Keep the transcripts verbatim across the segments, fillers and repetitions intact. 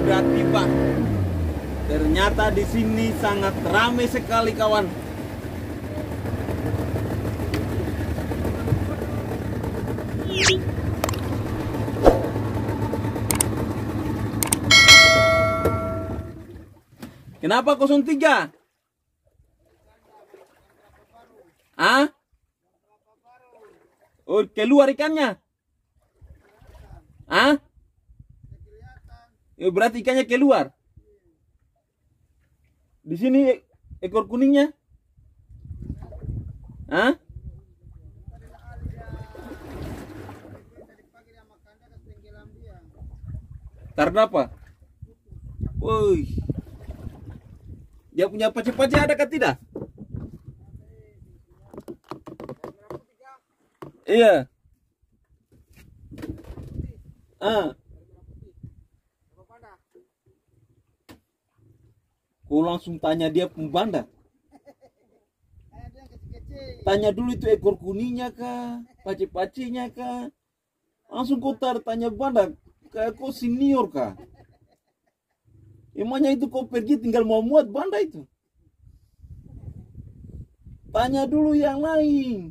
sudah tiba. Ternyata di sini sangat ramai sekali kawan. Kenapa nol tiga? Ah? Oh, keluar ikannya? Ah? Ya, berarti ikannya keluar. Di sini ekor kuningnya? Ah? Karena apa? Woi. Dia punya pace-pace ada kah tidak? Iya. Ah. Kau langsung tanya dia pembanda. Tanya dulu itu ekor kuningnya kah, pace-pacenya kah. Langsung kau tar tanya banda, kayak kau senior kah? Emangnya itu kau pergi tinggal mau muat banda itu? Tanya dulu yang lain.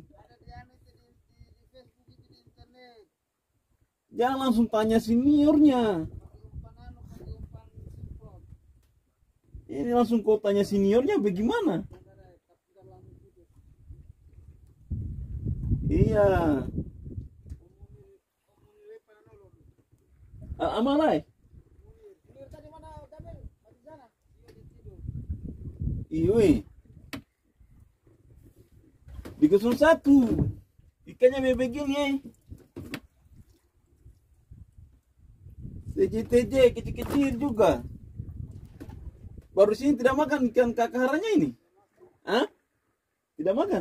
Jangan langsung tanya seniornya. Ini langsung kau tanya seniornya bagaimana? Iya. Amalai. Iya. Di kosong satu. Ikannya begini. T J T J kecil-kecil juga. Baru sini tidak makan ikan kakaharanya ini. Hah? Tidak makan.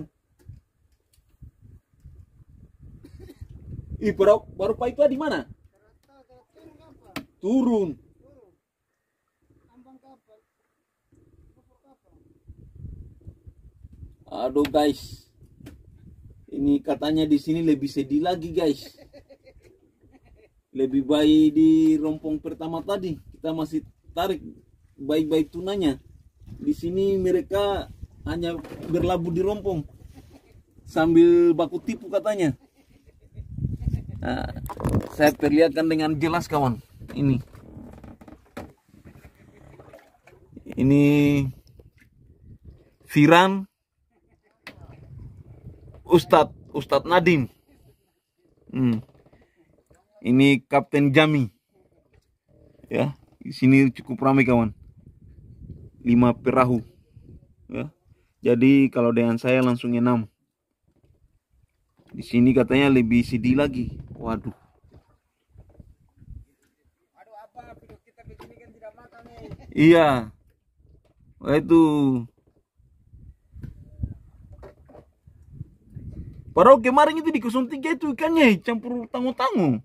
Ih, baru baru Paipa di mana? Turun. Aduh guys, ini katanya di sini lebih sedih lagi guys. Lebih baik di rompong pertama tadi kita masih tarik baik-baik tunanya. Di sini mereka hanya berlabuh di rompong sambil baku tipu katanya. Nah, saya perlihatkan dengan jelas kawan. Ini, ini Firan. Ustadz, Ustadz Nadim. Hmm. Ini Kapten Jami. Ya, di sini cukup ramai kawan. Lima perahu. Ya. Jadi kalau dengan saya langsung enam. Di sini katanya lebih sedih lagi. Waduh. Iya. Wah itu. Padahal kemarin itu di nol tiga itu ikannya campur tangu-tangu.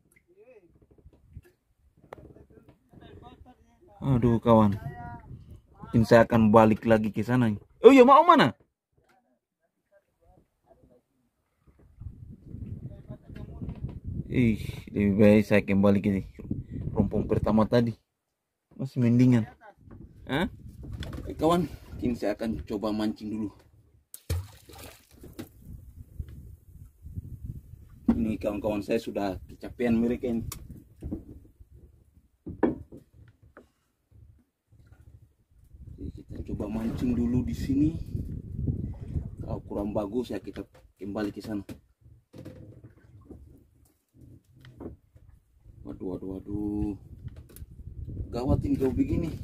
Aduh kawan. Mungkin saya akan balik lagi ke sana. Oh iya, mau mana? Ih, lebih baik saya kembali ke rompong pertama tadi. Masih mendingan. Hah? Eh, kawan, mungkin saya akan coba mancing dulu. Ini kawan-kawan saya sudah kecapean mereka ini. Jadi kita coba mancing dulu di sini. Kalau kurang bagus ya kita kembali ke sana. Waduh, waduh, waduh. Gawat ini kau begini.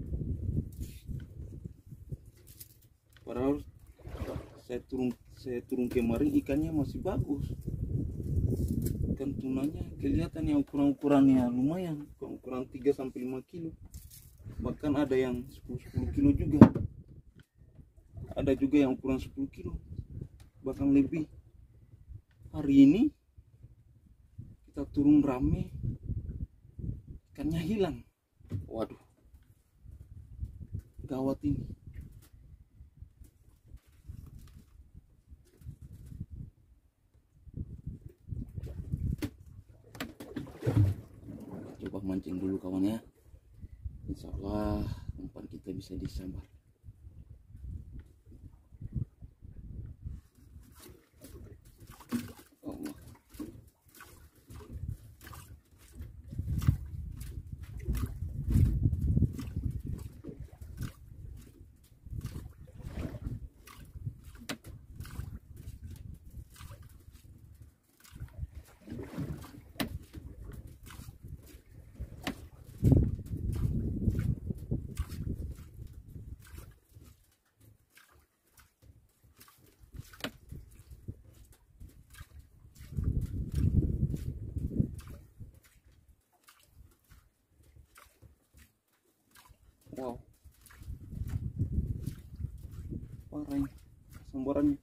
Padahal saya turun saya turun kemarin ikannya masih bagus. Ikan tunanya kelihatan yang ukuran-ukurannya lumayan, ukuran tiga sampai lima kilo. Bahkan ada yang sepuluh kilo juga. Ada juga yang ukuran sepuluh kilo. Bahkan lebih. Hari ini kita turun rame, ikannya hilang. Waduh, gawat ini. Coba mancing dulu kawan ya. Insya Allah umpan kita bisa disambar. Allah. Wow, parah ini sambarannya.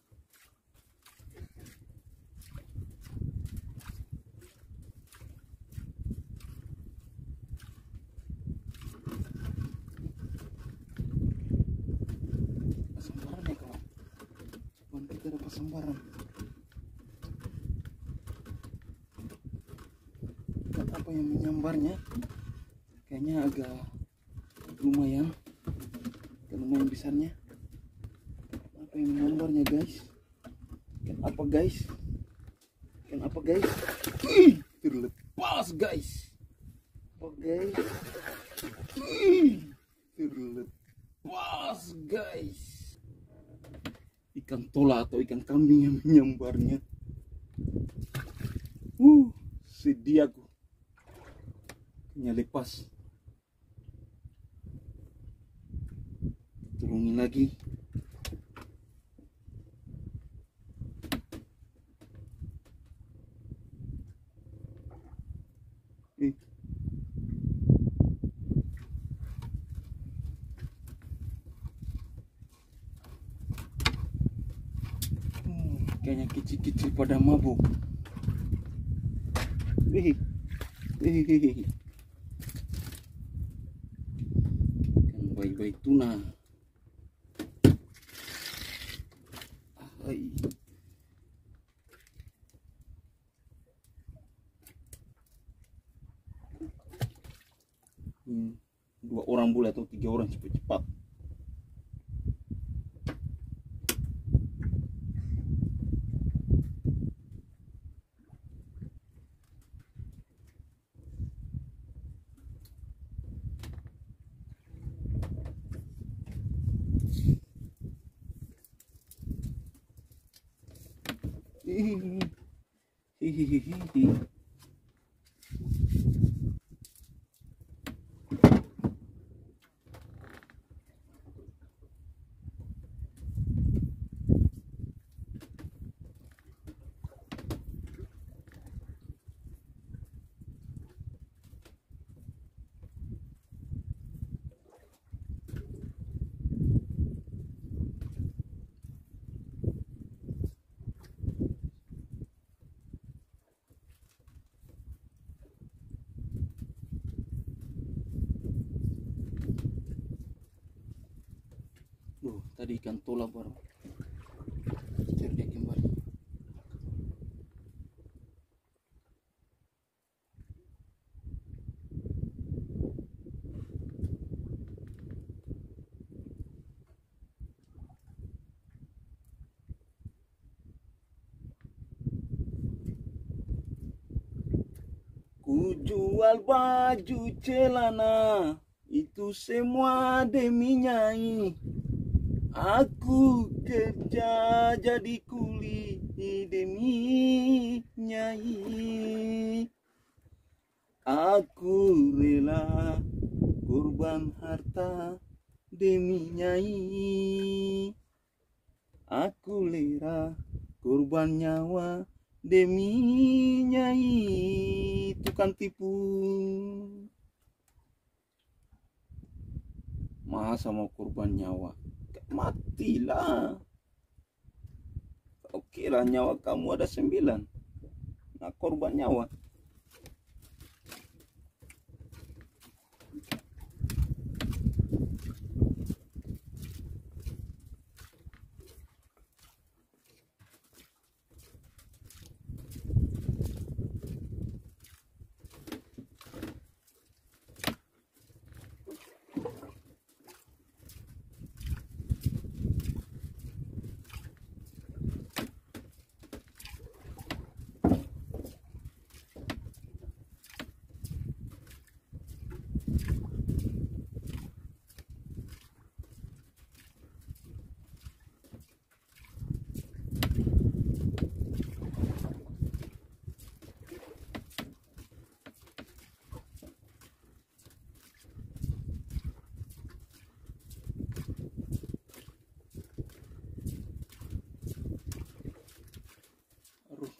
Sambaran ya kawan, cuman kita dapat sambaran. Dan apa yang menyambarnya kayaknya agak lumayan, lumayan besarnya. Apa yang menyambarnya guys? Ikan apa guys? Ikan apa guys? Ih, terlepas guys. Apa guys? Ih, terlepas guys. Ikan tola atau ikan kambing yang menyambarnya. Uh, sedih aku. Kayaknya lepas. Turungin lagi. Eh. Hmm, kayaknya kecil-kecil pada mabuk. Eh. Eh. Kan baik-baik tuna. Hai. Hmm, dua orang boleh atau tiga orang cepat-cepat. Hihihi. Duh, tadi ikan tola baru cerdik kembali. Ku jual baju celana, itu semua demi Nyai. Aku kerja jadi kuli demi Nyai. Aku rela korban harta demi Nyai. Aku rela korban nyawa demi Nyai. Tukang tipu. Masa mau korban nyawa? Matilah. Kau kira nyawa kamu ada sembilan? Nah, korban nyawa.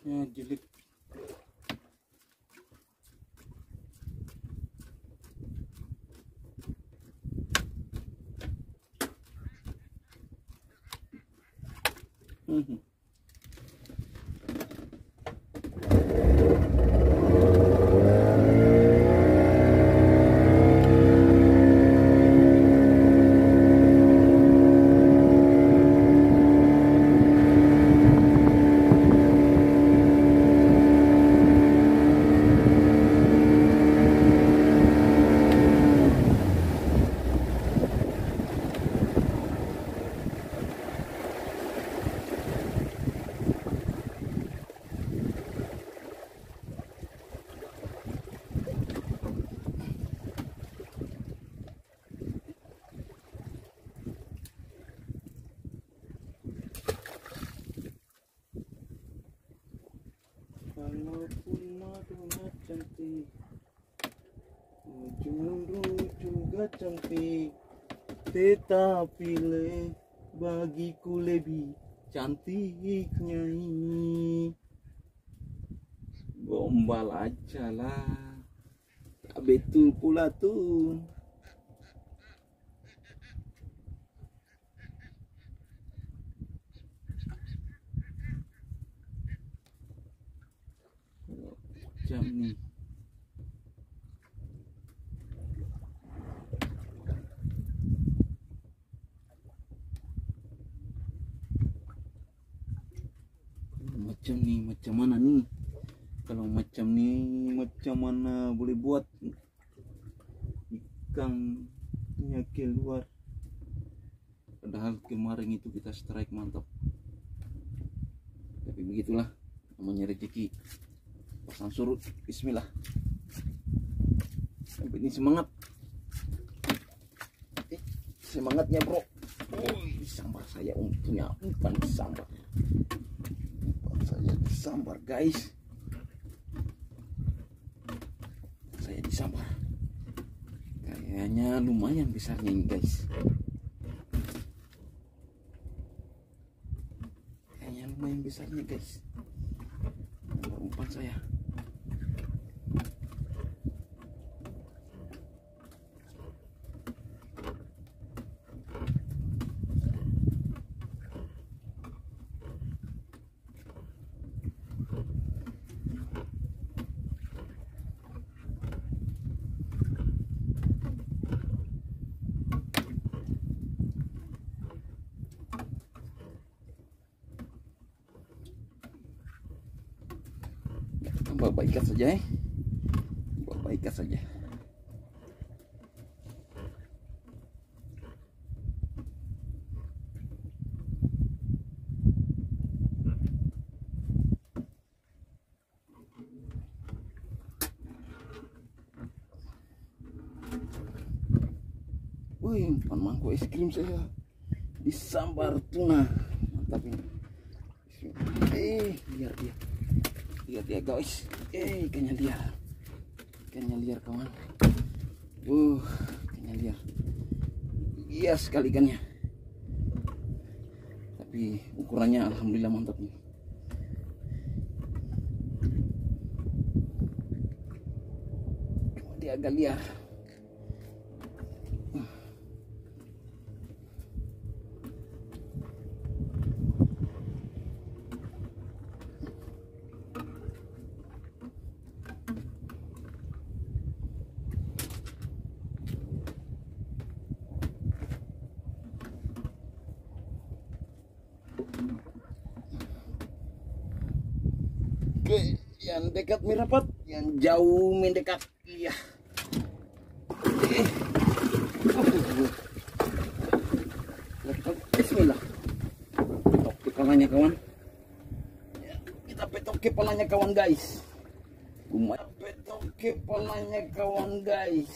Ya jelek. Hmm. Walaupun madunya cantik, ujung juga cantik, tetapi le bagiku lebih cantik Nyai. Gombal aja lah, tak betul pula tuh. Jam nih. Macam nih, macam mana nih? Kalau macam nih, macam mana boleh buat ikannya keluar? Padahal kemarin itu kita strike mantap. Tapi begitulah namanya rezeki. Pasang surut, bismillah. Sampai ini semangat. Eh, semangatnya bro. Uy, sambar saya untungnya umpan disambar. Umpan saya disambar guys. Saya disambar. Kayaknya lumayan besarnya ini guys. Kayaknya lumayan besarnya guys. Umpan saya. Bawa ikat saja eh. Bawa ikat saja. Wih, umpan mangkuk es krim saya disambar tuna. Mantap ini. Eh, liar dia. Lihat dia guys, eh ikannya liar, ikannya liar kawan. Uh, ikannya liar, iya sekali ikannya. Tapi ukurannya alhamdulillah mantap nih. Cuma dia agak liar. Oke, yang dekat merapat, yang jauh mendekat. Iya. Oke. Bismillah. Petok kepalanya kawan. Ya, kita petok kepalanya kawan guys. Lumayan petok kepalanya kawan guys.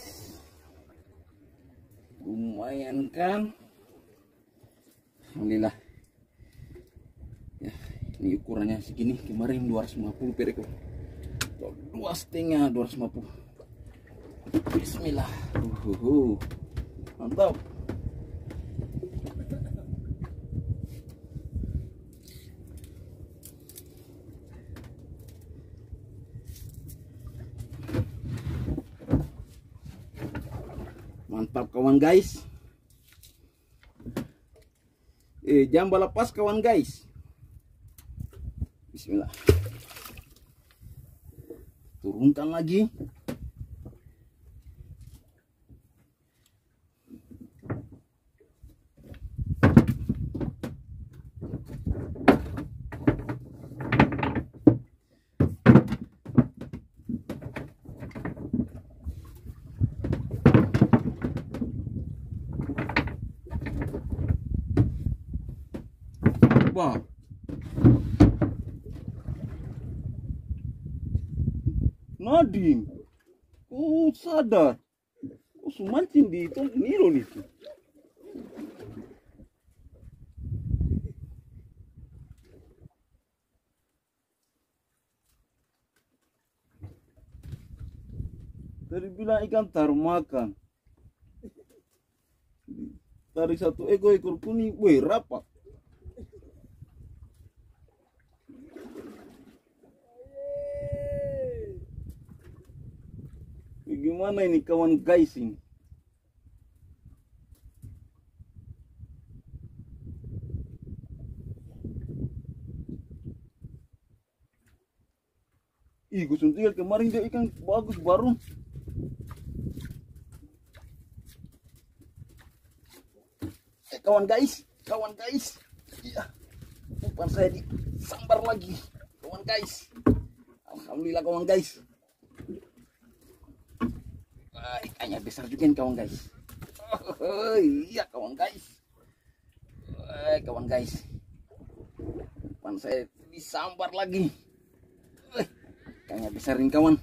Lumayan kan? Alhamdulillah. Ya, ini ukurannya segini. Kemarin dua ratus lima puluh per ekor. Dua setengah dua ratus lima puluh. Bismillah. Uhuhu. Mantap. Mantap kawan guys. Eh, jambal lepas kawan guys. Bismillah. Turunkan lagi. Wah. Nadim, oh sadar, oh sumancing di itu niro itu. Tadi bilang ikan taruh makan, tarik satu ekor ekor kuning, weh rapat. Gimana ini kawan guys ini? Ih, gue suntik kemarin dia ikan bagus baru. Eh kawan guys, kawan guys. Iya. Umpan saya disambar lagi, kawan guys. Alhamdulillah kawan guys. Wah, ikannya besar juga nih kawan guys. Oh, iya kawan guys. Wah, kawan guys. Umpan saya disambar lagi. Wah, ikannya besar nih kawan.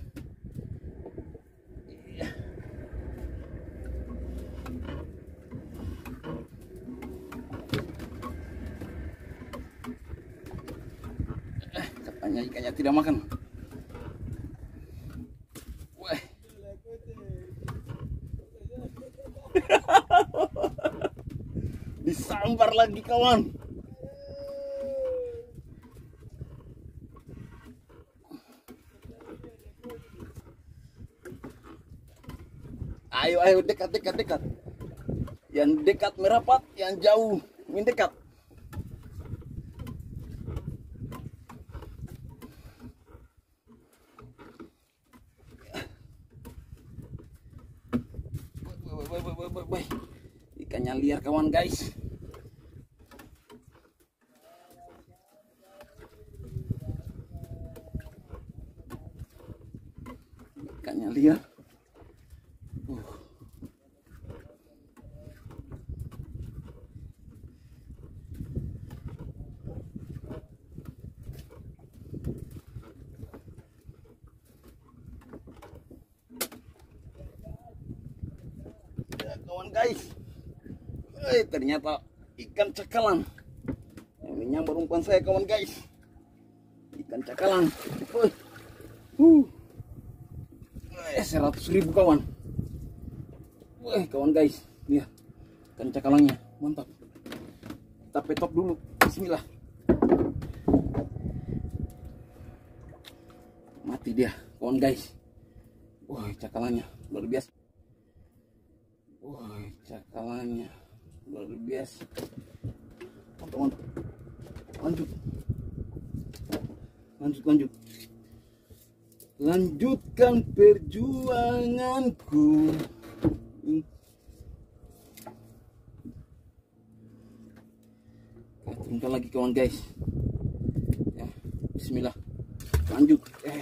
Iya. Eh, katanya ikannya tidak makan. Disambar lagi kawan. Ayo ayo dekat dekat dekat. Yang dekat merapat, yang jauh mendekat. Ikannya liar kawan guys. Ikannya liar. Uh. Ya, kawan guys. Eh, ternyata ikan cakalang yang menyambar umpan saya kawan guys. Ikan cakalang. Uh. Uh. Eh, seratus ribu kawan. Wah kawan guys, lihat ikan cakalangnya mantap. Kita petok dulu. Bismillah. Mati dia kawan guys. Wah cakalangnya luar biasa. Wah cakalangnya luar biasa. Mantap, mantap. Lanjut. Lanjut, lanjut. Lanjutkan perjuanganku. Kita turunkan lagi kawan guys. Ya, bismillah. Lanjut. Ya.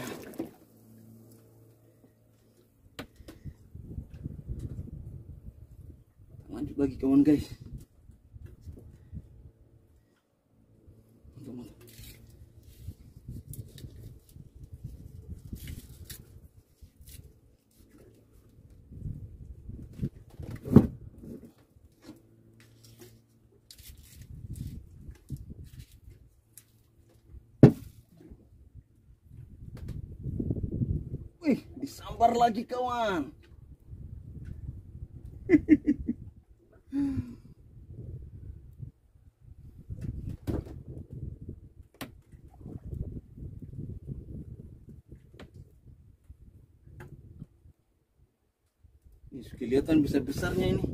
Lanjut lagi kawan guys. Mantap, mantap. Wih, disambar lagi kawan. Ih, suka lihat kelihatan besar-besarnya ini.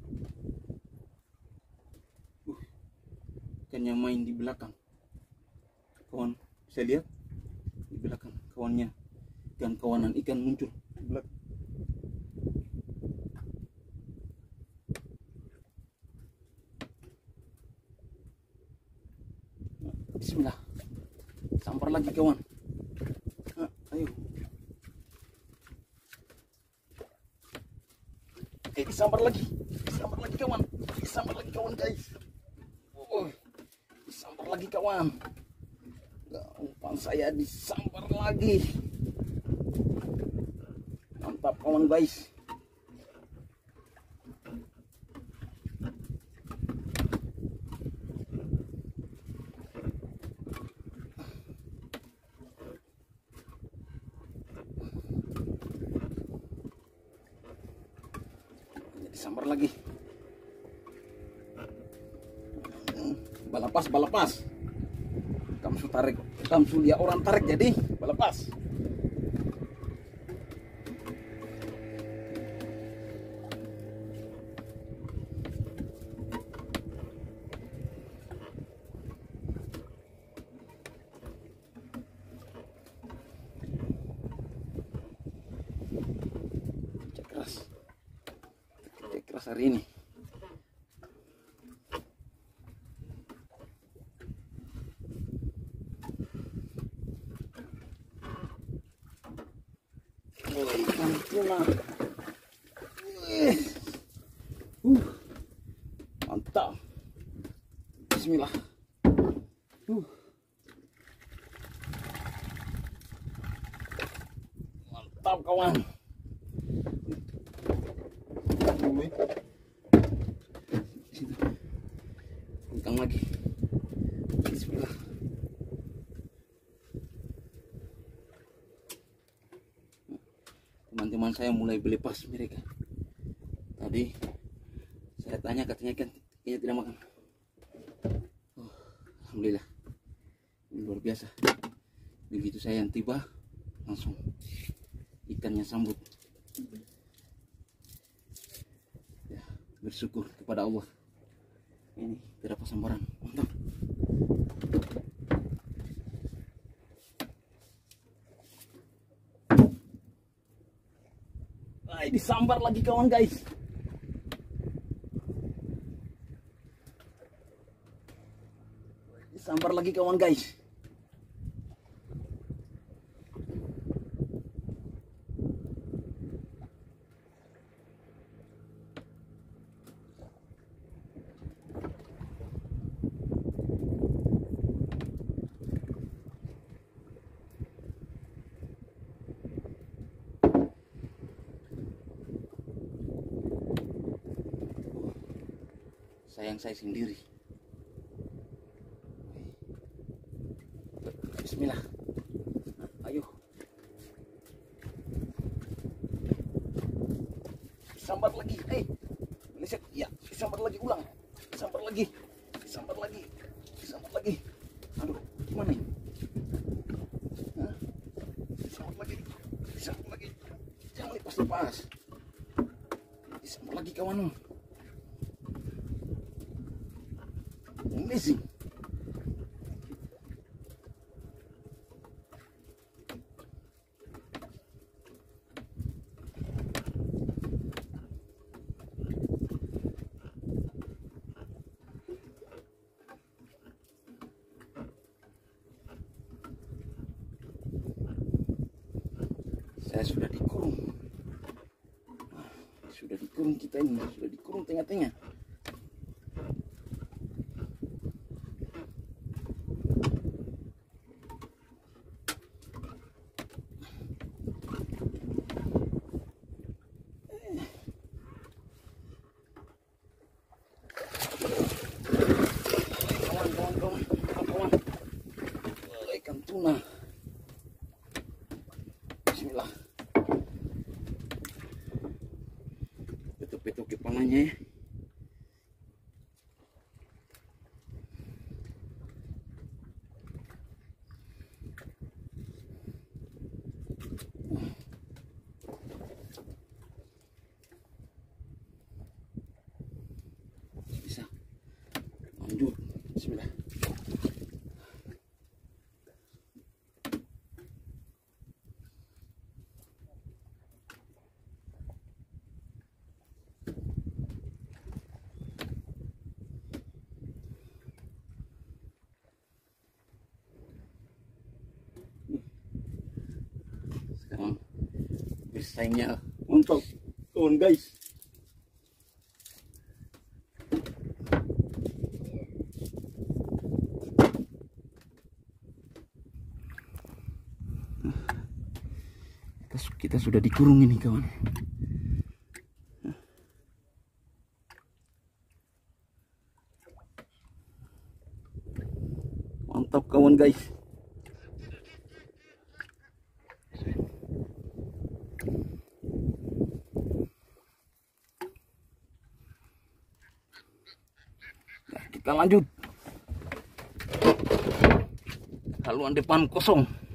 Uh, ikannya main di belakang. Kawan, bisa lihat di belakang kawannya. Ikan kawanan ikan muncul di belakang. Bismillah. Sambar lagi kawan. Nah, ayo. Oke, disambar lagi. Disambar lagi kawan. Disambar lagi kawan guys. Oh, disambar lagi kawan. Umpan saya disambar lagi. Mantap kawan guys. Disambar lagi. Balapas, balapas. Kamsu tarik, kamsu dia orang tarik jadi balapas. Cek keras, cek keras hari ini. Ikan tuna. Uh, mantap. Bismillah. Uh. Mantap kawan. Ikan lagi. Bismillah. Teman-teman saya mulai belepas mereka. Tadi saya tanya katanya kan kayaknya tidak makan. Oh, alhamdulillah, ini luar biasa. Begitu saya yang tiba langsung ikannya sambut. Ya, bersyukur kepada Allah. Ini berapa sambaran, mantap. Disambar lagi kawan guys. Disambar lagi kawan guys. Sayang saya sendiri. Bismillah. Ayo. Sambar lagi. Eh, meleset. Ya, sambar lagi ulang. Sambar lagi. Sambar lagi. Sambar lagi. Aduh, gimana ini? Hah? Sambar lagi. Sambar lagi. Jangan lepas-lepas. Sambar lagi kawan. Amazing. Saya sudah dikurung. Sudah dikurung kita ini, sudah dikurung tengah-tengah. Tuna. Bismillah. Petuk-petuk kepalanya ya. Sayangnya. Mantap, kawan guys. Kita, kita sudah dikurung ini kawan. Mantap kawan guys. Nah, kita lanjut. Haluan depan kosong.